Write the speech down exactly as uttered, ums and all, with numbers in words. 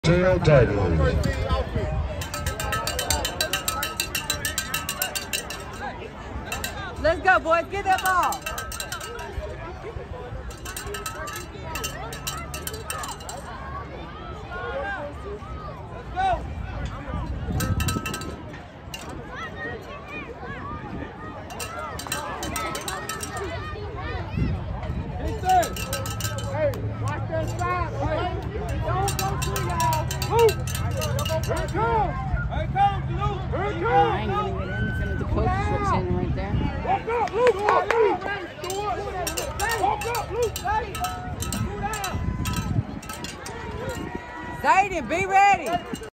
Terrell Tigers. Let's go, boys. Get that ball. Let's go. Hey, watch that side. Don't go through y'all. Luke. Here it comes. Here it comes, Luke. Here it I ain't comes. gonna get in. It's gonna the coach switch in right there. Walk up, Luke. Walk up, Luke. Zayden, be ready.